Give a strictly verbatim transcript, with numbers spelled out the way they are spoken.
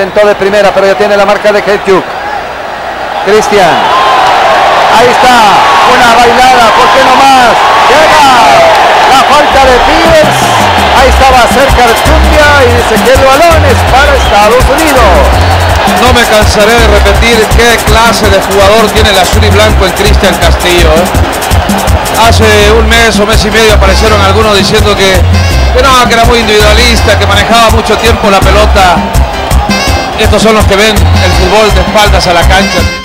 Intentó de primera, pero ya tiene la marca de Ketchuk. Cristian. Ahí está. Una bailada, ¿por qué no más? Llega la falta de Pires. Ahí estaba cerca de Zundia y dice que el balón es para Estados Unidos. No me cansaré de repetir qué clase de jugador tiene el azul y blanco el Cristian Castillo, ¿eh? Hace un mes o mes y medio aparecieron algunos diciendo que, que no, que era muy individualista, que manejaba mucho tiempo la pelota. Estos son los que ven el fútbol de espaldas a la cancha.